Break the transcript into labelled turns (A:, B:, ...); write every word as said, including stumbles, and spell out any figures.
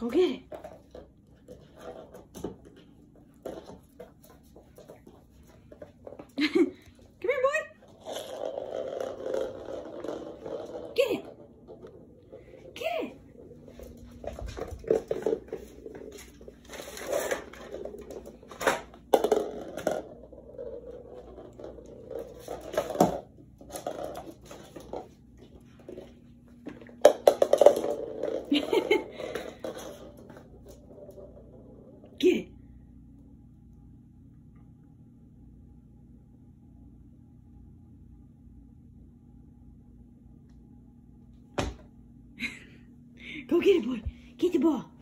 A: Go get it. Come here, boy. Get it. Get it. Get it. Go get it, boy. Get the ball.